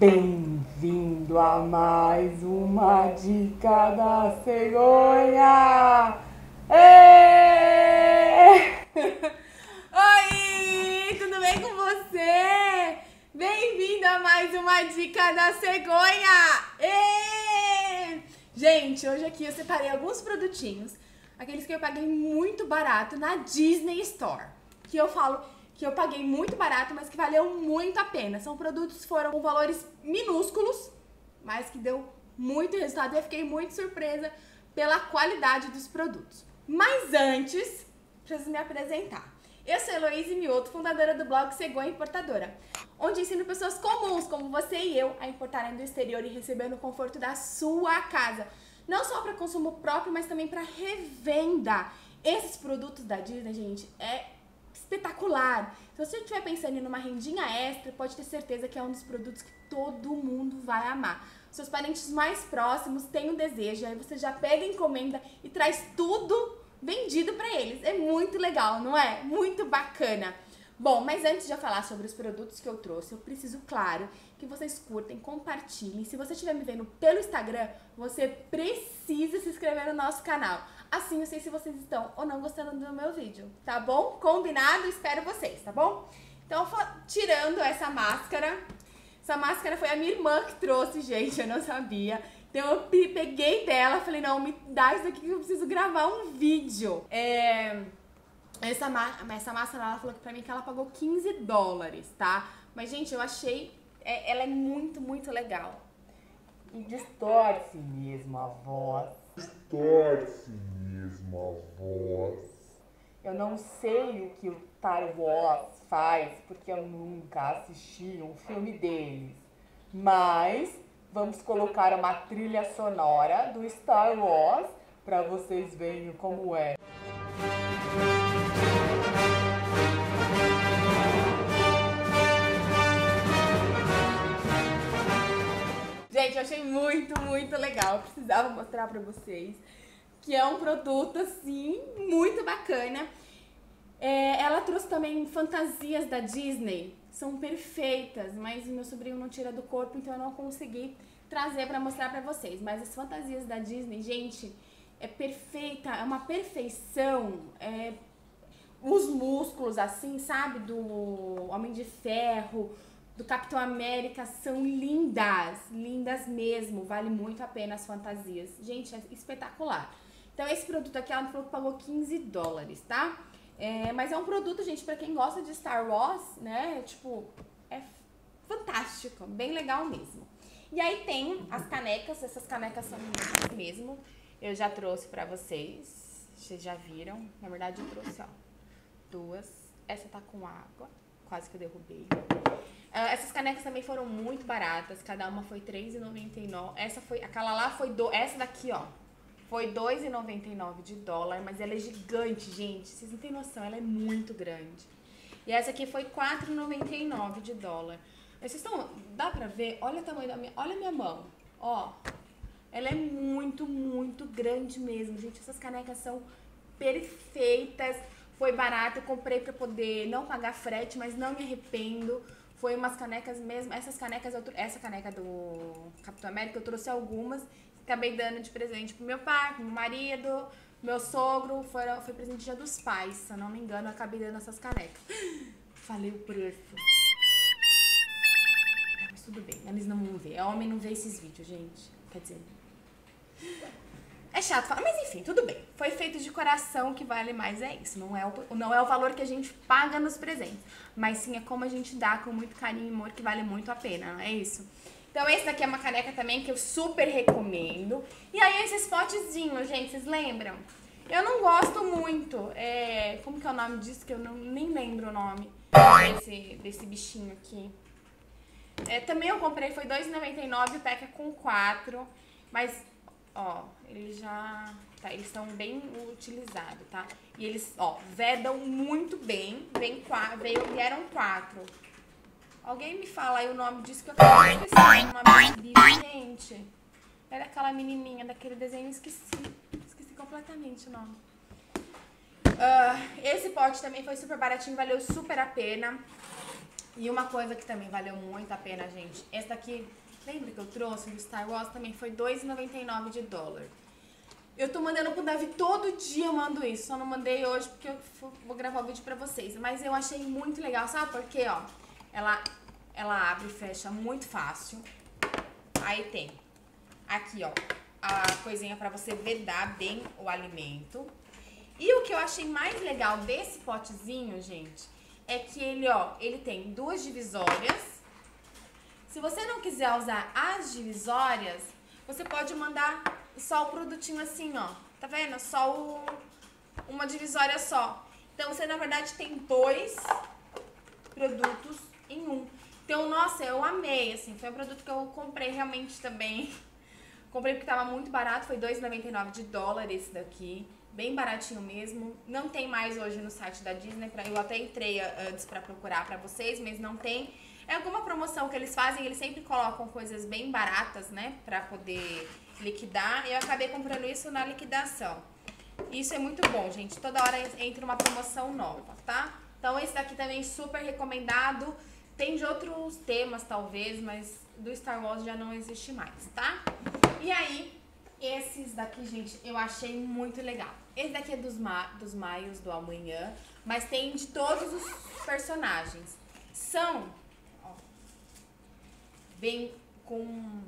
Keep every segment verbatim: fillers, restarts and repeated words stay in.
Bem-vindo a mais uma dica da cegonha! Êêêê! Oi, tudo bem com você? Bem-vindo a mais uma dica da cegonha! Êêêê! Gente, hoje aqui eu separei alguns produtinhos, aqueles que eu paguei muito barato na Disney Store, que eu falo que eu paguei muito barato, mas que valeu muito a pena. São produtos que foram com valores minúsculos, mas que deu muito resultado e eu fiquei muito surpresa pela qualidade dos produtos. Mas antes, preciso me apresentar. Eu sou Heloíse Mioto, fundadora do blog Cegonha Importadora, onde ensino pessoas comuns como você e eu a importarem do exterior e receber no conforto da sua casa. Não só para consumo próprio, mas também para revenda. Esses produtos da Disney, gente, é espetacular. Se você estiver pensando em uma rendinha extra, pode ter certeza que é um dos produtos que todo mundo vai amar. Seus parentes mais próximos têm um desejo, aí você já pega a encomenda e traz tudo vendido para eles. É muito legal, não é? Muito bacana. Bom, mas antes de eu falar sobre os produtos que eu trouxe, eu preciso, claro, que vocês curtem, compartilhem. Se você estiver me vendo pelo Instagram, você precisa se inscrever no nosso canal. Assim eu sei se vocês estão ou não gostando do meu vídeo, tá bom? Combinado? Espero vocês, tá bom? Então, tirando essa máscara, essa máscara foi a minha irmã que trouxe, gente, eu não sabia. Então eu peguei dela, falei, não, me dá isso aqui que eu preciso gravar um vídeo. É... Essa, essa máscara, ela falou pra mim que ela pagou quinze dólares, tá? Mas, gente, eu achei... É, ela é muito, muito legal. E distorce mesmo a voz. Distorce mesmo a voz. Eu não sei o que o Star Wars faz, porque eu nunca assisti um filme deles. Mas vamos colocar uma trilha sonora do Star Wars pra vocês verem como é. Gente, eu achei muito, muito legal. Eu precisava mostrar pra vocês que é um produto, assim, muito bacana. É, ela trouxe também fantasias da Disney. São perfeitas, mas meu sobrinho não tira do corpo, então eu não consegui trazer pra mostrar pra vocês. Mas as fantasias da Disney, gente, é perfeita, é uma perfeição. É, os músculos, assim, sabe? Do Homem de Ferro, do Capitão América, são lindas, lindas mesmo, vale muito a pena as fantasias. Gente, é espetacular. Então esse produto aqui, ela falou que pagou quinze dólares, tá? É, mas é um produto, gente, pra quem gosta de Star Wars, né, tipo, é fantástico, bem legal mesmo. E aí tem as canecas, essas canecas são lindas mesmo, eu já trouxe pra vocês, vocês já viram, na verdade eu trouxe, ó, duas, essa tá com água, quase que eu derrubei. Uh, essas canecas também foram muito baratas, cada uma foi três reais e noventa e nove centavos. Essa foi, aquela lá foi, do, essa daqui, ó, foi dois reais e noventa e nove centavos de dólar, mas ela é gigante, gente, vocês não têm noção, ela é muito grande. E essa aqui foi quatro reais e noventa e nove centavos de dólar. Mas vocês estão, dá pra ver? Olha o tamanho da minha, olha a minha mão, ó, ela é muito, muito grande mesmo, gente, essas canecas são perfeitas, foi barato, eu comprei pra poder não pagar frete, mas não me arrependo. Foi umas canecas mesmo, essas canecas, eu, essa caneca do Capitão América, eu trouxe algumas, acabei dando de presente pro meu pai, pro meu marido, meu sogro, foi, foi presente dia dos pais, se eu não me engano, eu acabei dando essas canecas. Falei o preço. Mas tudo bem, eles não vão ver, homem não vê esses vídeos, gente, quer dizer... É chato falar, mas enfim, tudo bem. Foi feito de coração, que vale mais é isso. Não é, o, não é o valor que a gente paga nos presentes, mas sim é como a gente dá com muito carinho e amor, que vale muito a pena, não é isso? Então esse daqui é uma caneca também que eu super recomendo. E aí esses potezinhos, gente, vocês lembram? Eu não gosto muito, é, como que é o nome disso, que eu não, nem lembro o nome desse, desse bichinho aqui. É, também eu comprei, foi dois reais e noventa e nove centavos, o pack é com quatro, mas... Ó, eles já... Tá, eles estão bem utilizados, tá? E eles, ó, vedam muito bem. Vem quatro, veio, vieram quatro. Alguém me fala aí o nome disso que eu acabei de esquecer. O nome desse bicho, gente. Era aquela menininha daquele desenho, esqueci. Esqueci completamente o nome. Uh, esse pote também foi super baratinho, valeu super a pena. E uma coisa que também valeu muito a pena, gente, essa daqui, lembra que eu trouxe do Star Wars? Também foi dois reais e noventa e nove centavos de dólar. Eu tô mandando pro Davi todo dia, eu mando isso. Só não mandei hoje porque eu vou gravar o vídeo pra vocês. Mas eu achei muito legal, sabe por quê, ó? Ela, ela abre e fecha muito fácil. Aí tem aqui, ó, a coisinha pra você vedar bem o alimento. E o que eu achei mais legal desse potezinho, gente, é que ele, ó, ele tem duas divisórias. Se você não quiser usar as divisórias, você pode mandar só o produtinho assim, ó. Tá vendo? Só o, uma divisória só. Então, você, na verdade, tem dois produtos em um. Então, nossa, eu amei, assim. Foi um produto que eu comprei realmente também. Comprei porque tava muito barato. Foi dois reais e noventa e nove centavos de dólar esse daqui. Bem baratinho mesmo. Não tem mais hoje no site da Disney. Pra, eu até entrei antes pra procurar pra vocês, mas não tem. É alguma promoção que eles fazem. Eles sempre colocam coisas bem baratas, né? Pra poder liquidar. E eu acabei comprando isso na liquidação. Isso é muito bom, gente. Toda hora entra uma promoção nova, tá? Então esse daqui também super recomendado. Tem de outros temas, talvez, mas do Star Wars já não existe mais, tá? E aí, esses daqui, gente, eu achei muito legal. Esse daqui é dos, ma dos Maios do Amanhã, mas tem de todos os personagens. São, ó, vem com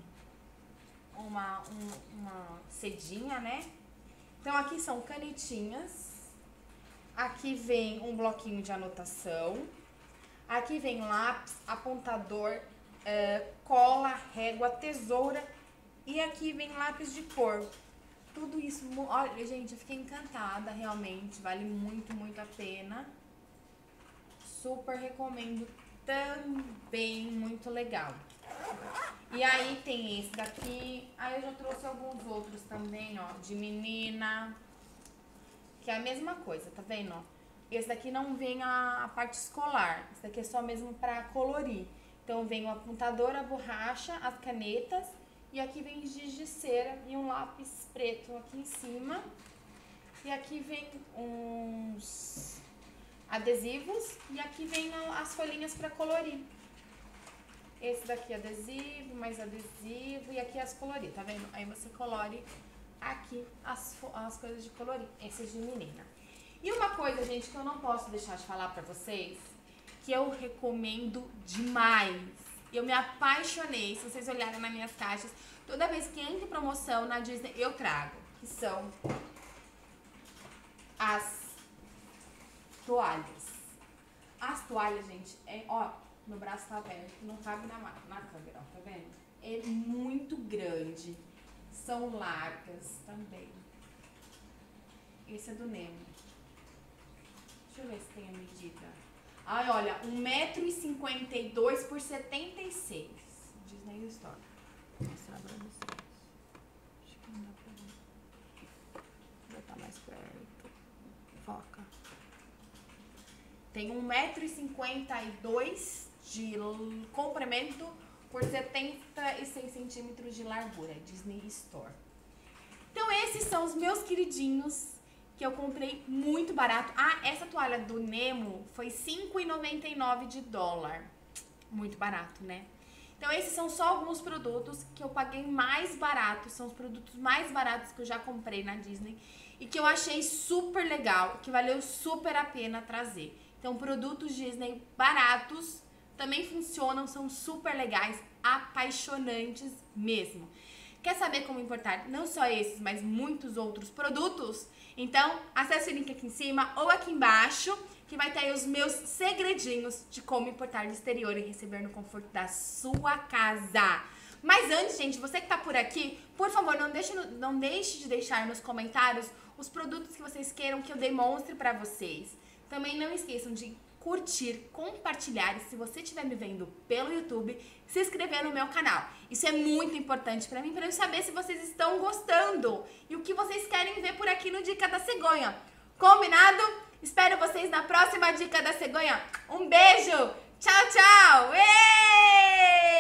uma, um, uma cedinha, né? Então aqui são canetinhas. Aqui vem um bloquinho de anotação. Aqui vem lápis, apontador, é, cola, régua, tesoura. E aqui vem lápis de cor. Tudo isso, olha, gente, eu fiquei encantada, realmente. Vale muito, muito a pena. Super recomendo também, muito legal. E aí tem esse daqui. Aí eu já trouxe alguns outros também, ó, de menina. Que é a mesma coisa, tá vendo, ó? Esse daqui não vem a, a parte escolar. Esse daqui é só mesmo pra colorir. Então vem o apontador, a borracha, as canetas. E aqui vem giz de cera e um lápis preto aqui em cima. E aqui vem uns adesivos. E aqui vem as folhinhas pra colorir. Esse daqui é adesivo, mais adesivo. E aqui as colorir, tá vendo? Aí você colore aqui as, as coisas de colorir. Esses de menina. E uma coisa, gente, que eu não posso deixar de falar pra vocês, que eu recomendo demais. Eu me apaixonei, se vocês olharem nas minhas caixas, toda vez que entra em promoção na Disney, eu trago. Que são as toalhas. As toalhas, gente, é, ó, meu braço tá aberto, não cabe na, na câmera, ó, tá vendo? É muito grande. São largas também. Esse é do Nemo. Deixa eu ver se tem a medida. Ai, olha, um metro e cinquenta e dois por setenta e seis. Disney Store. Vou mostrar pra vocês. Acho que não dá pra ver. Vou botar mais perto. Foca. Tem um metro e cinquenta e dois de comprimento por setenta e seis centímetros de largura. Disney Store. Então esses são os meus queridinhos que eu comprei muito barato. Ah, essa toalha do Nemo foi cinco reais e noventa e nove centavos de dólar. Muito barato, né? Então esses são só alguns produtos que eu paguei mais barato. São os produtos mais baratos que eu já comprei na Disney. E que eu achei super legal, que valeu super a pena trazer. Então produtos Disney baratos também funcionam, são super legais, apaixonantes mesmo. Quer saber como importar não só esses, mas muitos outros produtos? Então, acesse o link aqui em cima ou aqui embaixo, que vai ter aí os meus segredinhos de como importar do exterior e receber no conforto da sua casa. Mas antes, gente, você que tá por aqui, por favor, não deixe, não deixe de deixar nos comentários os produtos que vocês queiram que eu demonstre pra vocês. Também não esqueçam de curtir, compartilhar e se você estiver me vendo pelo YouTube, se inscrever no meu canal. Isso é muito importante pra mim, pra eu saber se vocês estão gostando e o que vocês querem ver por aqui no Dica da Cegonha. Combinado? Espero vocês na próxima Dica da Cegonha. Um beijo! Tchau, tchau! Ei!